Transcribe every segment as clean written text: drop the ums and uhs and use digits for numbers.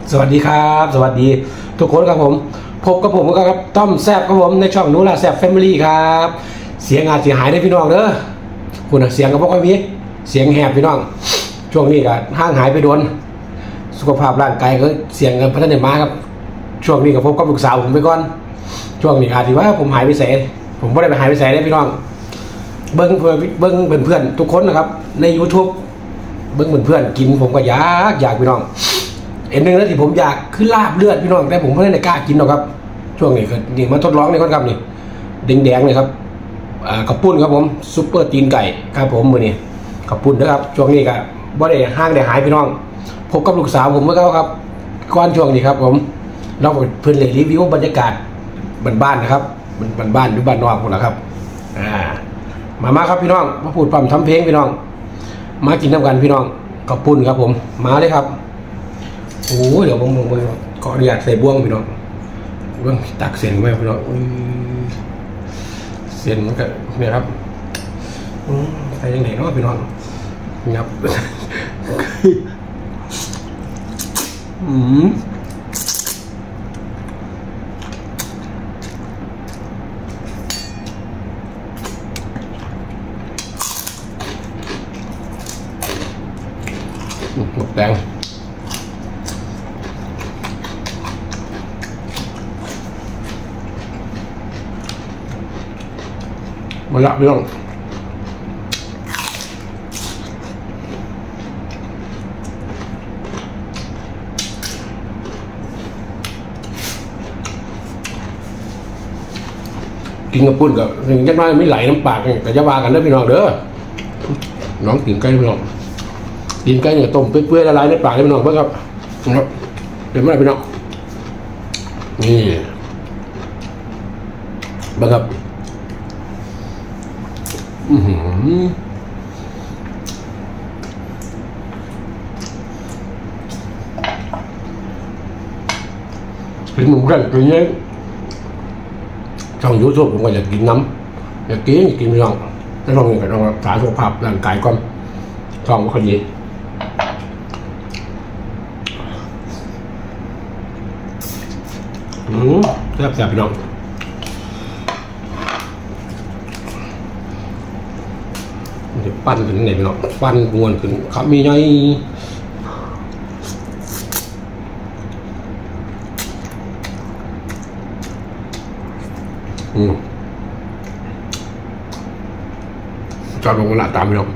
สวัสดีครับสวัสดีทุกคนครับผมพบกับผมครับต้อมแซบครับผมในช่องนูล่าแซบแฟมิลี่ครับเสียงอาจจะหายได้พี่น้องเด้อคุณเสียงก็พวกมีเสียงแหบพี่น้องช่วงนี้ก็ห่างหายไปโดนสุขภาพร่างกายก็เสียงกันพัฒนามาครับช่วงนี้ก็พบกับลูกสาวผมไปก่อนช่วงนี้อาจจะว่าผมหายไปแสนผมไม่ได้ไปหายไปแสนได้พี่น้องเบิ้งเพื่อนทุกคนนะครับใน YouTube เบิ้งเพื่อนกินผมก็อยากพี่น้องเอ็นหนึ่งแล้วที่ผมอยากคือลาบเลือดพี่น้องแต่ผมไม่ได้กล้ากินหรอกครับช่วงนี้ก็นี่มาทดลองในคนครับนี่แดงเลยครับกระปุ้นครับผมซุปเปอร์ตีนไก่ครับผมมือนี้กระปุ้นนะครับช่วงนี้ก็บ่ได้ห้างได้หายพี่น้องพบกับลูกสาวผมเมื่อกี้ครับก่อนช่วงนี้ครับผมเราเพื่อนเลยรีวิวบรรยากาศบ้านๆนะครับบ้านหรือบ้านนอกหมดแล้วครับมาครับพี่น้องมาพูดปั๊มทำเพลงพี่น้องมากินน้ำกันพี่น้องกระปุ้นครับผมมาเลยครับโอ้เดี๋ยวผมขออนุญาตใส่บ่วงพี่น้องบ่วงตักเส้นไว้พี่น้องเส้นมันก็เนี่ยครับใส่ยังไงเนาะพี่น้องงับหมกแดงมาละพี่น้องกินกระปุ้นกับยัดมาไม่ไหลน้ำปากแต่จะว่ากันเด้อพี่น้องเด้อน้องกินไก่พี่น้องกินไก่เนี่ยต้มเปื่อยๆละลายในปากเลยพี่น้องเพื่อครับนะครับเดี๋ยวไม่ได้พี่น้องนี่เบิ่งครับเป็นมุมกันตัวนี้ช่องยูทูบผมก็อยากกินน้ำอยากกินไม่ลองแต่ลองอย่างไรลองรักษาสุขภาพร่างกายก่อนช่องคนนี้แซ่บพี่น้องปั้นขึ้นไหนพี่น้องปั้นงวนขึ้นครับมีไงจอดลงมาละตามพี่น้อง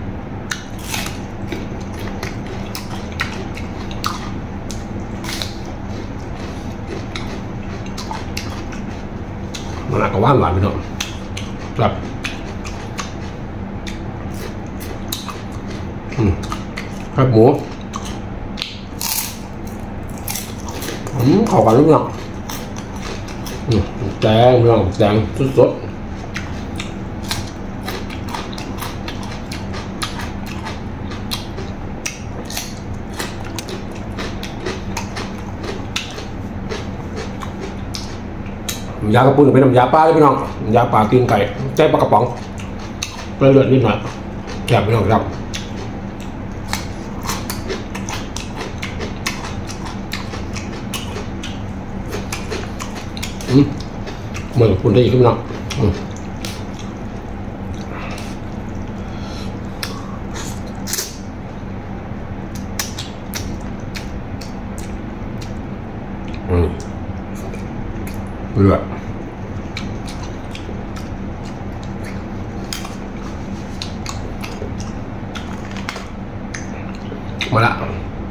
มันก็หวานพี่น้องครับครับหมูเข้ากันหรือเปล่าแดงพี่น้องแดงสดยากระปุ้นเป็นน้ำยาปลาเลยพี่น้องยาปลาตีนไก่ใจปลากระป๋องเลือดนิดหน่อยแกะพี่น้องครับเหมือนคุณได้อีกพี่น้องเลือดมาละ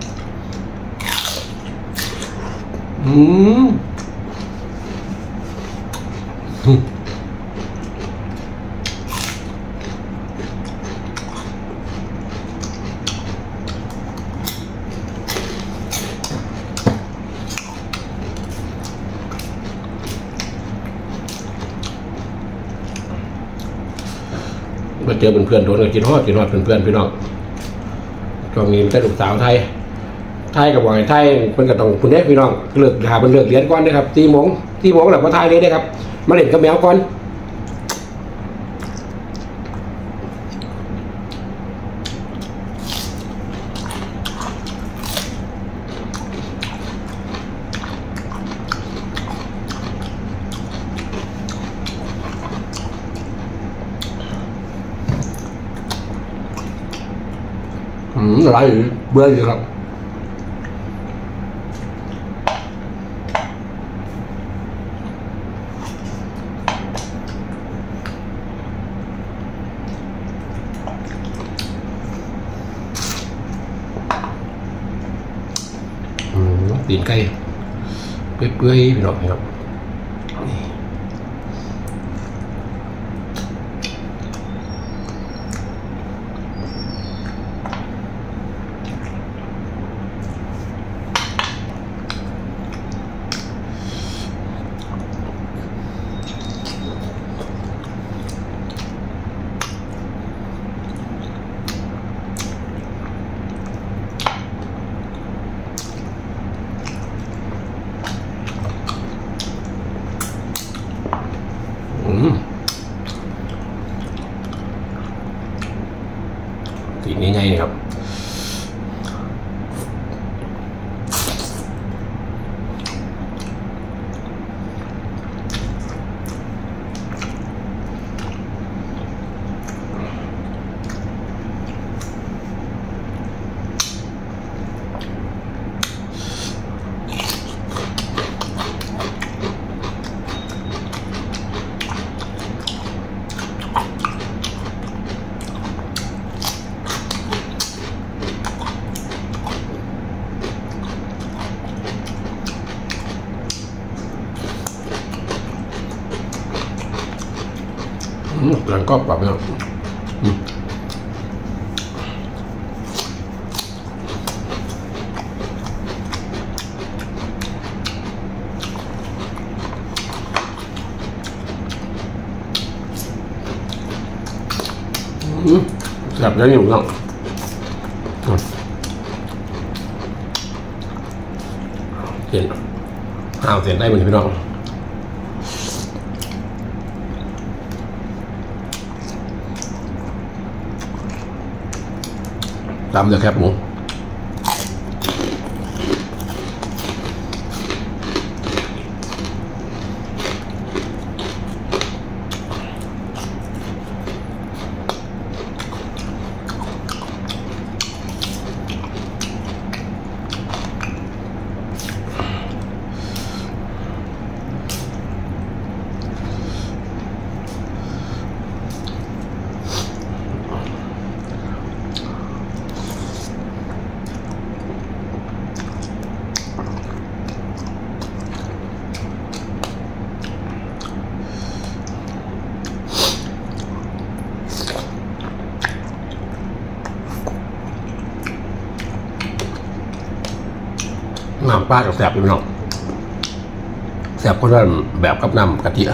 มาเจอเพื่อนๆโดนกันกินฮอดเพื่อนๆพี่น้องช่วงนี้เป็นลูกสาวไทยกับว่าไทยเป็นกับต้องคุณเด็กพี่น้องเลิกหาเป็นเลิกเรียนก่อนนะครับตีโมงแหละพอไทยเลยนะครับมาเล่นกับแมวก่อน ออะไรอยู่เบื่ออยู่ครับตีนไก่เปื่อยๆพี่น้องครับตีนง่ายๆครับหลังก็ปรับแล้วแซ่บแล้วอยู่น้องเห็นห้าวเสียนได้เหมือนพี่น้องตามเลยครับหมูน้ำปลากับแสบพี่น้องแสบคนละแบบกับน้ำกะทิ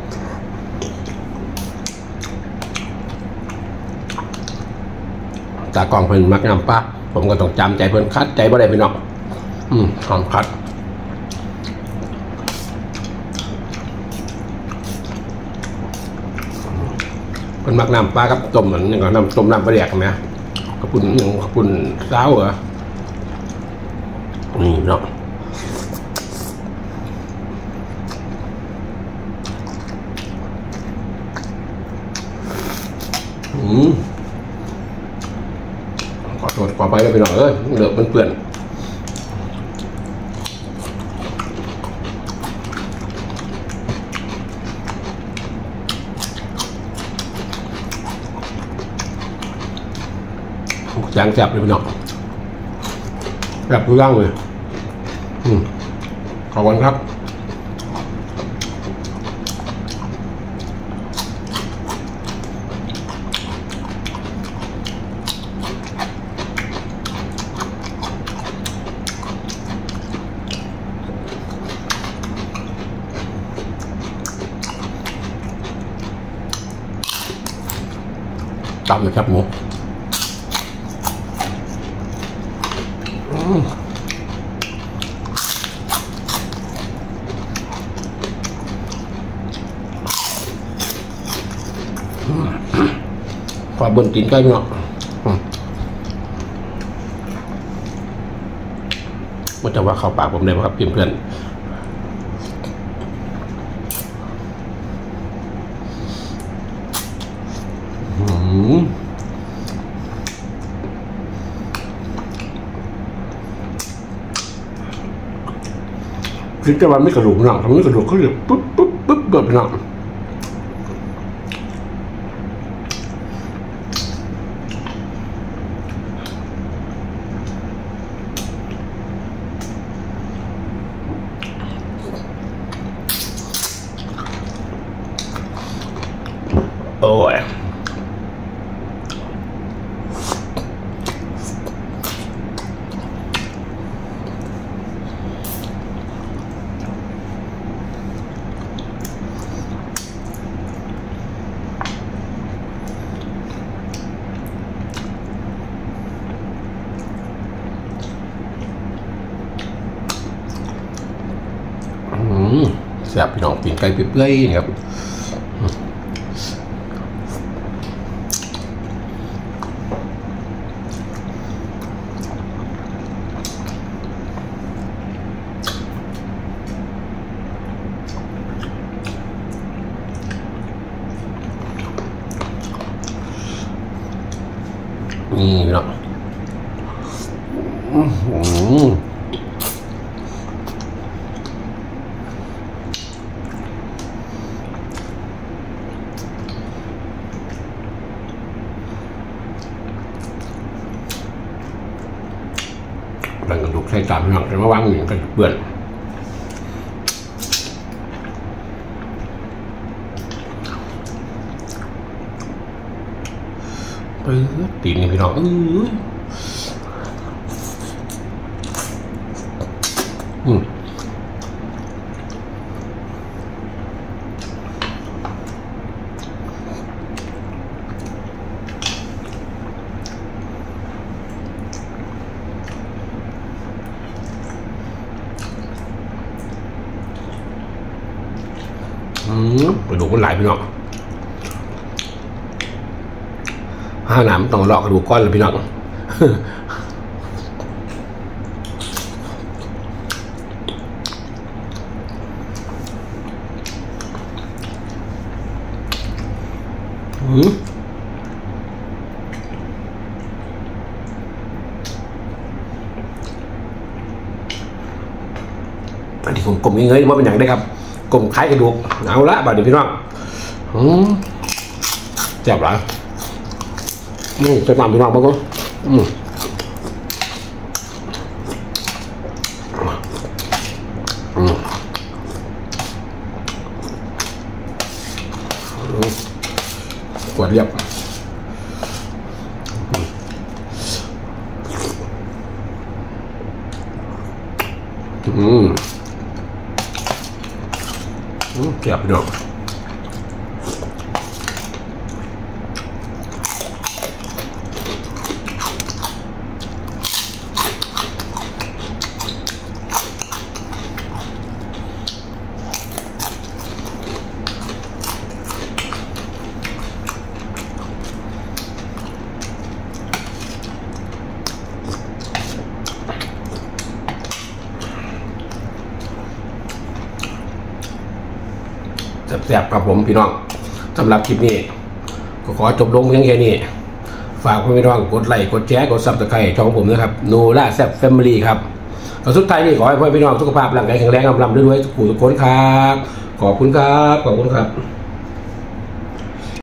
ตากล้องเพิ่นมักน้ำปลาผมก็ต้องจำใจเพิ่นคัดใจบ่ได้พี่น้องหอมคัดเพิ่นมักน้ำปลากับต้มเหมือนอย่างกับน้ำต้มน้ำปลาแดกนะกระปุ่นอย่างกระปุ่นเช้าเหรอนี่เนาะขอโทษขอไปแล้วไปหน่อยเหลือเปื่อนจางแซ่บเลยพี่น้องแซ่บทุกอย่างเลยขอบคุณครับตามเลยครับหมูขอบนกินใกล้เนาะว่าจะว่าเข้าปากผมได้ไหมครับเพื่อนคิดแต่ว่าไม่กระดูกหนังทำไม่กระดูกก็เลยปุ๊บปุ๊บปุ๊บเกิดหนังโอ้ยแซ่บพี่น้องปีนไก่เปื่อยๆนะครับนี่พี่น้องหลังกระดูกใส่จานพี่น้องจะมาวางหนึ่งกันเปื่อนตีนนี่พี่น้องกระดูกมันไหลพี่น้องห้าหนามต้องลอกกระดูกก้อนเลยพี่น้องอันนี้ผมกลมเงยว่าเป็นอย่างไรครับกลมคล้ายกระดูกเอาละบ่าวเดี๋ยวพี่น้องแซ่บหลายใส่ตามพี่น้องบ้างก็กวดเรียบแซ่บพี่น้องแซ่บครับผมพี่น้องสำหรับคลิปนี้ก็ขอจบลงเพียงแค่นี้ฝากพี่น้องกดไลค์กดแชร์กดซับสไครต์ช่องผมนะครับโนล่าแซ่บแฟมิลี่ครับแล้วสุดท้ายนี่ขอให้พี่น้องสุขภาพร่างกายแข็งแรงร่ำรวยทุกผู้ทุกคนครับขอบคุณครับ